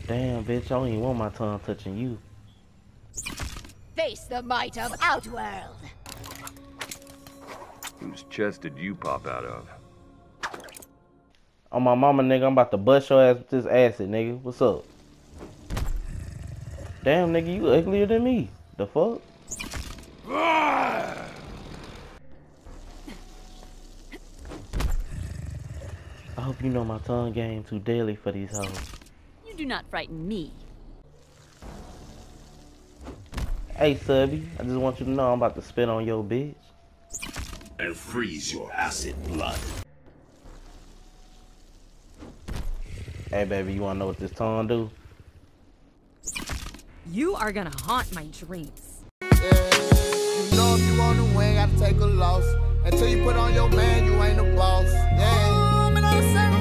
Damn, bitch, I don't even want my tongue touching you. Face the might of Outworld. Whose chest did you pop out of? On my mama, nigga, I'm about to bust your ass with this acid, nigga. What's up? Damn, nigga, you uglier than me. The fuck? I hope you know my tongue game too deadly for these hoes. You do not frighten me. Hey, Subby, I just want you to know I'm about to spit on your bitch. And freeze your acid blood. Hey, baby, you wanna know what this tongue do? You are gonna haunt my dreams. Yeah, you know if you want to win, gotta take a loss. Until you put on your man, you ain't a boss. Yeah.